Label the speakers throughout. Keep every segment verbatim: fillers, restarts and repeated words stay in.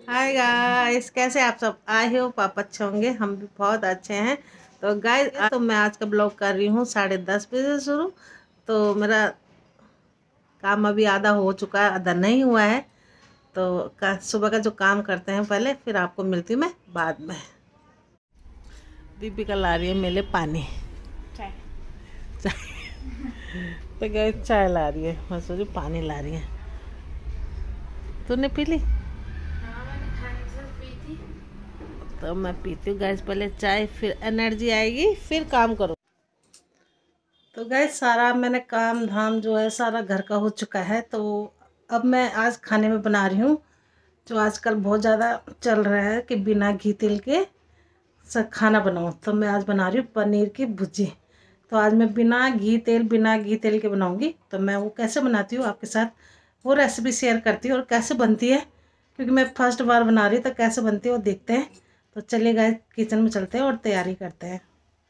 Speaker 1: Hi guys, कैसे आप सब? आई हो आप अच्छे होंगे, हम भी बहुत अच्छे हैं। तो गाइस, तो मैं आज का ब्लॉग कर रही हूँ साढ़े दस बजे से शुरू। तो मेरा काम अभी आधा हो चुका है, आधा नहीं हुआ है। तो का, सुबह का जो काम करते हैं पहले, फिर आपको मिलती हूँ मैं बाद में। दीपिका ला रही है मेरे लिए पानी,
Speaker 2: चाय।
Speaker 1: चाय। तो गाइस चाय ला रही है, मैं सोची पानी ला रही है। तूने पी ली?
Speaker 2: हाँ, मैंने खाने से पी थी।
Speaker 1: तो मैं पीती हूँ गैस, पहले चाय, फिर एनर्जी आएगी, फिर काम करो। तो गैस सारा मैंने काम धाम जो है सारा घर का हो चुका है। तो अब मैं आज खाने में बना रही हूँ जो आजकल बहुत ज़्यादा चल रहा है कि बिना घी तेल के सब खाना बनाऊँ। तो मैं आज बना रही हूँ पनीर की भुर्जी। तो आज मैं बिना घी तेल बिना घी तेल के बनाऊँगी। तो मैं वो कैसे बनाती हूँ आपके साथ वो रेसिपी शेयर करती हूँ, और कैसे बनती है क्योंकि मैं फर्स्ट बार बना रही हूँ। तो कैसे बनती है वो देखते हैं। तो चलिए गाइस किचन में चलते हैं और तैयारी करते हैं।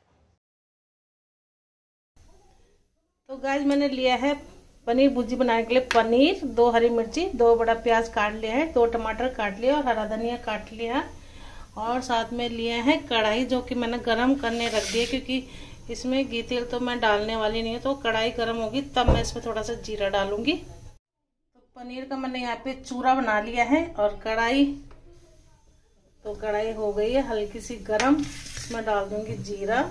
Speaker 1: तो गाइस मैंने लिया है पनीर भुर्जी बनाने के लिए पनीर, दो हरी मिर्ची, दो बड़ा प्याज काट लिया है, दो टमाटर काट लिया और हरा धनिया काट लिया। और साथ में लिए हैं कढ़ाई, जो कि मैंने गरम करने रख दी है क्योंकि इसमें घी तेल तो मैं डालने वाली नहीं है। तो कढ़ाई गरम होगी तब मैं इसमें थोड़ा सा जीरा डालूंगी। तो पनीर का मैंने यहाँ पे चूरा बना लिया है। और कढ़ाई, तो कढ़ाई हो गई है हल्की सी गरम, इसमें डाल दूंगी जीरा।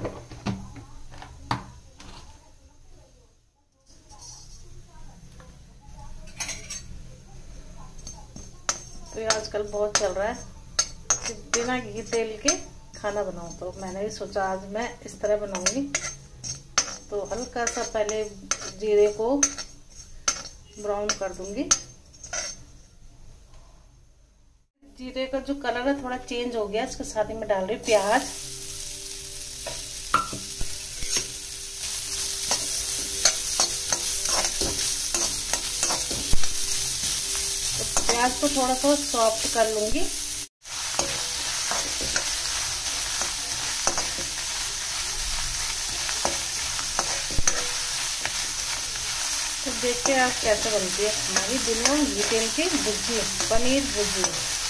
Speaker 1: तो ये आजकल बहुत चल रहा है कि बिना घी तेल के खाना बनाऊं। तो मैंने भी सोचा आज मैं इस तरह बनाऊंगी। तो हल्का सा पहले जीरे को ब्राउन कर दूंगी। जीरे का जो कलर है थोड़ा चेंज हो गया, इसके साथ ही मैं डाल रही हूँ प्याज। तो प्याज को थोड़ा सा सॉफ्ट कर लूंगी। तो देखते हैं आज कैसे बनती है हमारी बिना घी तेल की भुर्जी, पनीर भुर्जी।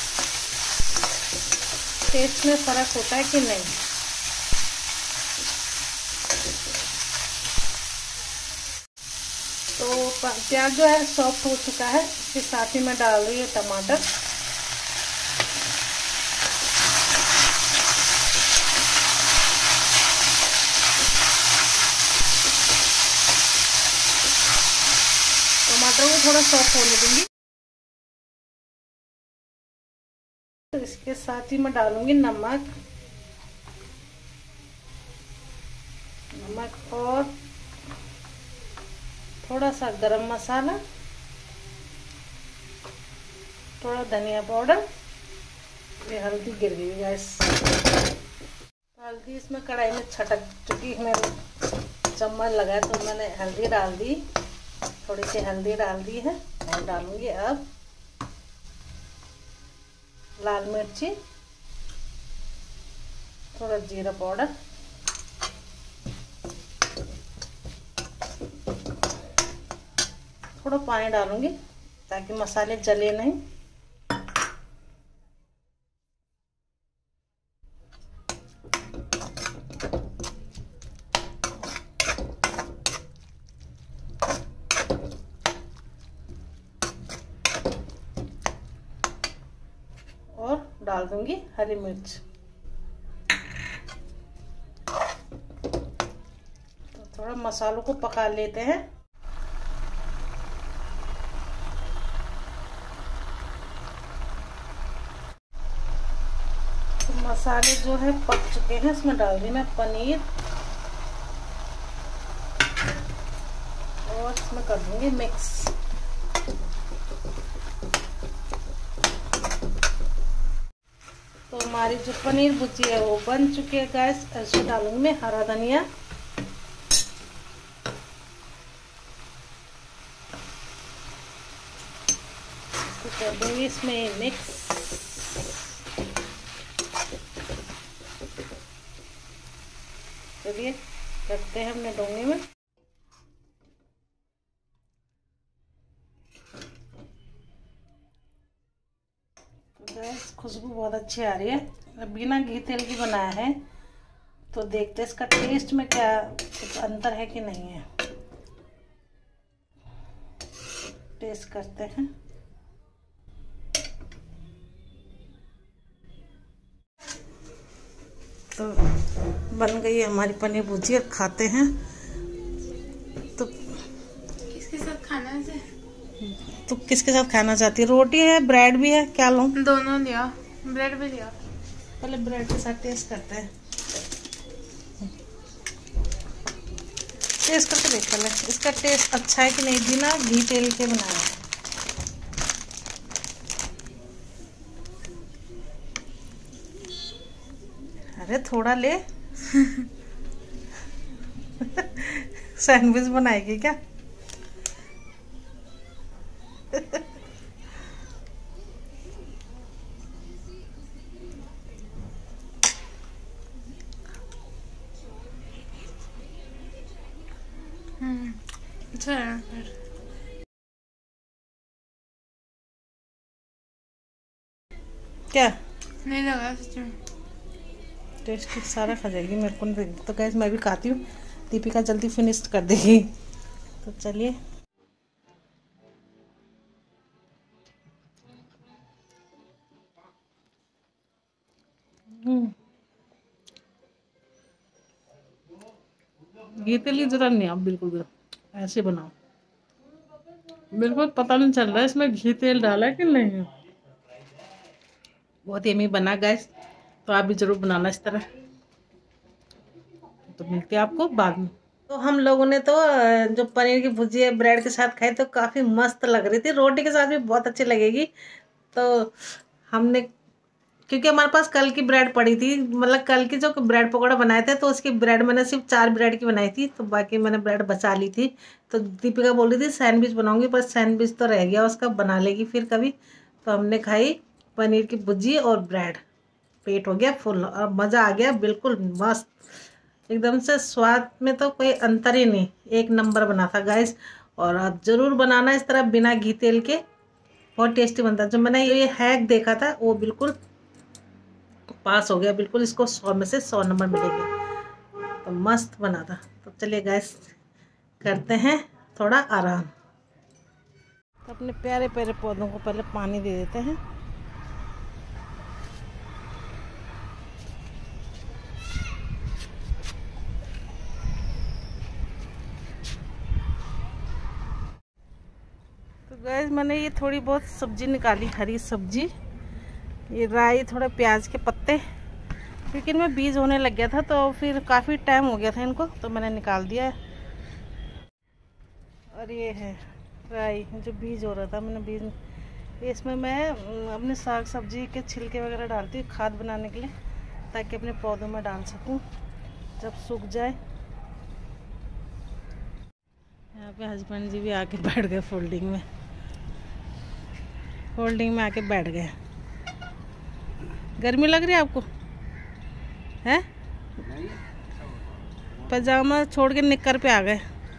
Speaker 1: टेस्ट में फर्क होता है कि नहीं। तो प्याज जो है सॉफ्ट हो चुका है, इसके साथ ही मैं डाल रही हूँ टमाटर। टमाटर को थोड़ा सॉफ्ट होने दूंगी। तो इसके साथ ही मैं डालूंगी नमक, नमक और थोड़ा सा गरम मसाला, थोड़ा धनिया पाउडर। ये हल्दी गिर गई गैस। हल्दी इसमें कढ़ाई में छटक चुकी है, मेरे चम्मच लगा है तो मैंने हल्दी डाल दी, थोड़ी सी हल्दी डाल दी है। और डालूंगी अब लाल मिर्ची, थोड़ा जीरा पाउडर, थोड़ा पानी डालूंगी ताकि मसाले जले नहीं। और डाल दूंगी हरी मिर्च। तो थोड़ा मसालों को पका लेते हैं। तो मसाले जो है पक चुके हैं, इसमें डाल दी मैं पनीर और इसमें कर दूंगी मिक्स। तो हमारी जो पनीर भुर्जी है वो बन चुकी है गैस। इसमें डालूंगी मैं हरा धनिया, तो कर दूंगी इसमें मिक्स। चलिए रखते हैं हमने डोंगे में। गैस खुशबू बहुत अच्छी आ रही है। बिना घी तेल की बनाया है, तो देखते हैं इसका टेस्ट में क्या कुछ अंतर है कि नहीं है। टेस्ट करते हैं। तो बन गई है हमारी पनीर भुजिया, खाते हैं। तो
Speaker 2: किसके साथ खाना है?
Speaker 1: तो किसके साथ खाना चाहती है? रोटी है, ब्रेड भी है, क्या लूं?
Speaker 2: दोनों लिया, ब्रेड भी लिया।
Speaker 1: पहले ब्रेड के साथ टेस्ट करते हैं। टेस्ट करके देख ले इसका टेस्ट अच्छा है कि नहीं, बिना घी तेल के बनाया है। अरे थोड़ा ले। सैंडविच बनाएगी क्या?
Speaker 2: हम्म अच्छा है फिर।
Speaker 1: क्या
Speaker 2: नहीं लगा सच में।
Speaker 1: टेस्ट सारा खा जाएगी, मेरे को नहीं। तो गैस मैं भी खाती हूँ, दीपिका जल्दी फिनिश कर देगी। तो चलिए। घी तेल की जरूरत नहीं, आप बिल्कुल भी ऐसे बनाओ, बिल्कुल पता नहीं चल रहा है इसमें घी तेल डाला है कि नहीं है। बहुत यमी बना गैस, तो आप भी जरूर बनाना इस तरह। तो मिलते हैं आपको बाद में। तो हम लोगों ने तो जो पनीर की भुजिया ब्रेड के साथ खाई, तो काफ़ी मस्त लग रही थी। रोटी के साथ भी बहुत अच्छी लगेगी। तो हमने, क्योंकि हमारे पास कल की ब्रेड पड़ी थी, मतलब कल की जो ब्रेड पकौड़ा बनाए थे, तो उसकी ब्रेड मैंने सिर्फ चार ब्रेड की बनाई थी, तो बाकी मैंने ब्रेड बचा ली थी। तो दीपिका बोल रही थी सैंडविच बनाऊंगी, पर सैंडविच तो रह गया उसका, बना लेगी फिर कभी। तो हमने खाई पनीर की भुजी और ब्रेड, पेट हो गया फुल और मज़ा आ गया, बिल्कुल मस्त एकदम से। स्वाद में तो कोई अंतर ही नहीं, एक नंबर बना था गाइस। और आप ज़रूर बनाना इस तरह बिना घी तेल के, बहुत टेस्टी बनता है। जो मैंने ये हैक देखा था वो बिल्कुल पास हो गया, बिल्कुल इसको सौ में से सौ नंबर मिलेंगे। तो मस्त बना था। तो चलिए गाइस करते हैं थोड़ा आराम। तो अपने प्यारे प्यारे पौधों को पहले पानी दे देते हैं। तो गाइस मैंने ये थोड़ी बहुत सब्जी निकाली, हरी सब्जी, ये राई, थोड़ा प्याज के पत्ते, क्योंकि इनमें बीज होने लग गया था, तो फिर काफ़ी टाइम हो गया था इनको, तो मैंने निकाल दिया है। और ये है राई, जो बीज हो रहा था, मैंने बीज, इसमें मैं अपने साग सब्जी के छिलके वगैरह डालती हूँ खाद बनाने के लिए, ताकि अपने पौधों में डाल सकूँ जब सूख जाए। यहाँ पे हस्बैंड जी भी आके बैठ गए फोल्डिंग में, फोल्डिंग में आके बैठ गए। गर्मी लग रही है आपको? है पजामा छोड़ के निक्कर पे आ गए।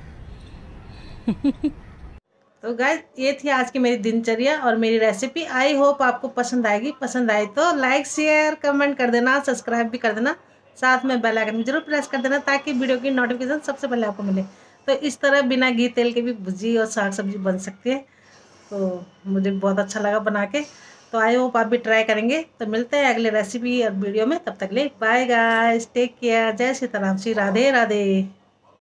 Speaker 1: तो गाइस ये थी आज की मेरी दिनचर्या और मेरी रेसिपी। आई होप आपको पसंद आएगी। पसंद आई तो लाइक शेयर कमेंट कर देना, सब्सक्राइब भी कर देना, साथ में बेल आइकन जरूर प्रेस कर देना, ताकि वीडियो की नोटिफिकेशन सबसे पहले आपको मिले। तो इस तरह बिना घी तेल के भी भुजी और साग सब्जी बन सकती है। तो मुझे बहुत अच्छा लगा बना के। तो आई होप आप भी ट्राई करेंगे। तो मिलते हैं अगले रेसिपी और वीडियो में, तब तक ले बाय गाइस, टेक केयर, जय सीताराम, श्री राधे राधे।